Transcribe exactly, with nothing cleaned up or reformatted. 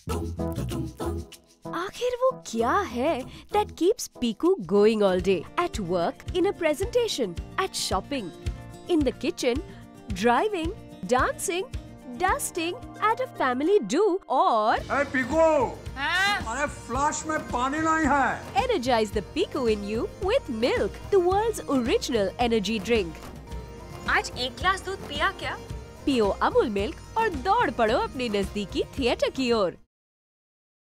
आखिर वो क्या है that keeps Piku going all day? At work, in a presentation, at shopping, in the kitchen, driving, dancing, dusting, at a family do, or Hey Piku! अरे flush में पानी नहीं है। energize the Piku in you with milk, the world's original energy drink. आज एक glass दूध पिया क्या? पियो अमूल मिल्क और दौड़ पड़ो अपने नजदीकी थिएटर की ओर।